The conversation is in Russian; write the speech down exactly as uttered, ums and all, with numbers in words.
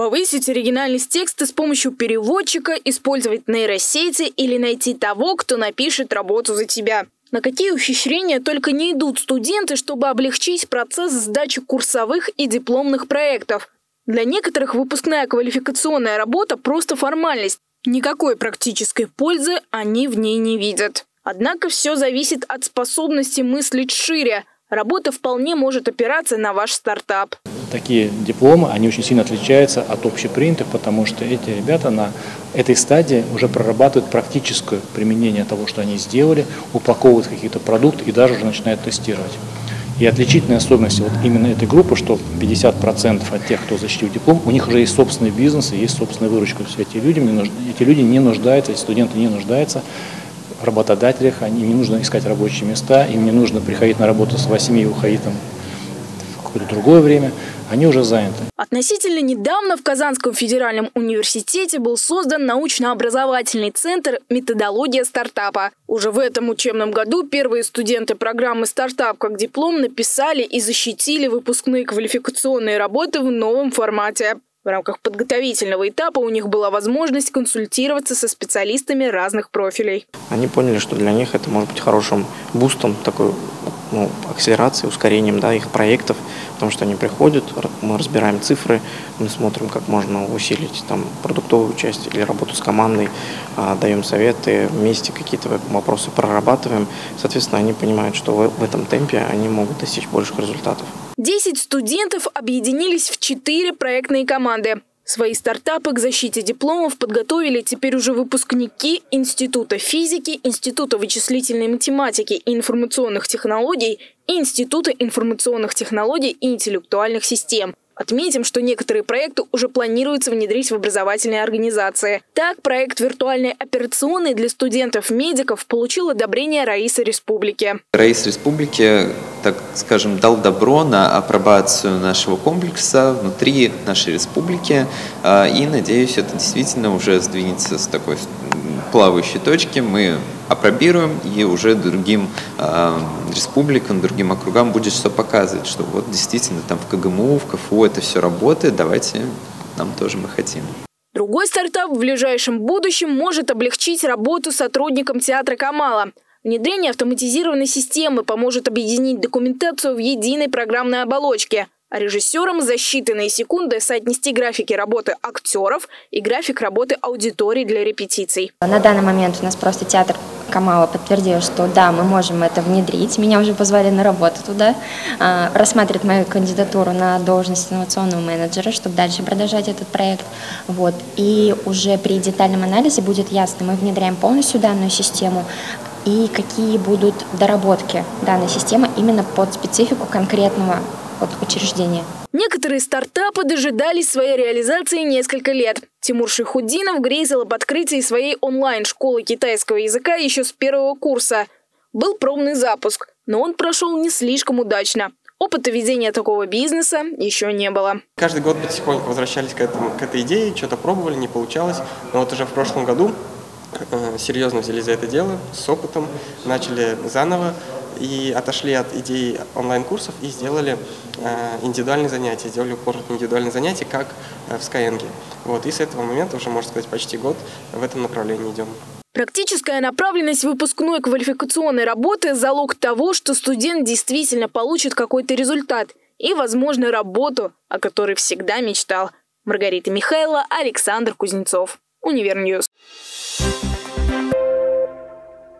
Повысить оригинальность текста с помощью переводчика, использовать нейросети или найти того, кто напишет работу за тебя. На какие ухищрения только не идут студенты, чтобы облегчить процесс сдачи курсовых и дипломных проектов. Для некоторых выпускная квалификационная работа – просто формальность. Никакой практической пользы они в ней не видят. Однако все зависит от способности мыслить шире. Работа вполне может опираться на ваш стартап. Такие дипломы, они очень сильно отличаются от общепринятых, потому что эти ребята на этой стадии уже прорабатывают практическое применение того, что они сделали, упаковывают какие-то продукты и даже уже начинают тестировать. И отличительная особенность вот именно этой группы, что пятьдесят процентов от тех, кто защитил диплом, у них уже есть собственный бизнес и есть собственная выручка. То есть эти люди не, нужд... эти люди не нуждаются, эти студенты не нуждаются в работодателях, им не нужно искать рабочие места, им не нужно приходить на работу с восьми и уходить там в какое-то другое время, они уже заняты. Относительно недавно в Казанском федеральном университете был создан научно-образовательный центр «Методология стартапа». Уже в этом учебном году первые студенты программы «Стартап как диплом» написали и защитили выпускные квалификационные работы в новом формате. В рамках подготовительного этапа у них была возможность консультироваться со специалистами разных профилей. Они поняли, что для них это может быть хорошим бустом, такой, ну, акселерацией, ускорением, да, их проектов, потому что они приходят, мы разбираем цифры, мы смотрим, как можно усилить там продуктовую часть или работу с командой, даем советы, вместе какие-то вопросы прорабатываем. Соответственно, они понимают, что в этом темпе они могут достичь больших результатов. Десять студентов объединились в четыре проектные команды. Свои стартапы к защите дипломов подготовили теперь уже выпускники Института физики, Института вычислительной математики и информационных технологий и Института информационных технологий и интеллектуальных систем. Отметим, что некоторые проекты уже планируется внедрить в образовательные организации. Так, проект виртуальной операционной для студентов-медиков получил одобрение РАИСа Республики. РАИС Республики, так скажем, дал добро на апробацию нашего комплекса внутри нашей республики. И, надеюсь, это действительно уже сдвинется с такой плавающей точки. Мы апробируем, и уже другим э, республикам, другим округам будет что показывать, что вот действительно там в КГМУ, в КФУ это все работает, давайте, нам тоже мы хотим. Другой стартап в ближайшем будущем может облегчить работу сотрудникам театра Камала. Внедрение автоматизированной системы поможет объединить документацию в единой программной оболочке. А режиссерам за считанные секунды соотнести графики работы актеров и график работы аудитории для репетиций. На данный момент у нас просто театр Камала подтвердил, что да, мы можем это внедрить. Меня уже позвали на работу туда, рассматривать мою кандидатуру на должность инновационного менеджера, чтобы дальше продолжать этот проект. Вот. И уже при детальном анализе будет ясно, мы внедряем полностью данную систему и какие будут доработки данной системы именно под специфику конкретного от учреждения. Некоторые стартапы дожидались своей реализации несколько лет. Тимур Шайхутдинов грезил об открытии своей онлайн-школы китайского языка еще с первого курса. Был пробный запуск, но он прошел не слишком удачно. Опыта ведения такого бизнеса еще не было. Каждый год потихоньку возвращались к, этому, к этой идее, что-то пробовали, не получалось. Но вот уже в прошлом году э, серьезно взялись за это дело, с опытом, начали заново. И отошли от идеи онлайн-курсов и сделали э, индивидуальные занятия, сделали упор на индивидуальные занятия, как э, в Skyeng. Вот, и с этого момента уже, можно сказать, почти год в этом направлении идем. Практическая направленность выпускной квалификационной работы – залог того, что студент действительно получит какой-то результат и, возможно, работу, о которой всегда мечтал. Маргарита Михайлова, Александр Кузнецов, Универньюз.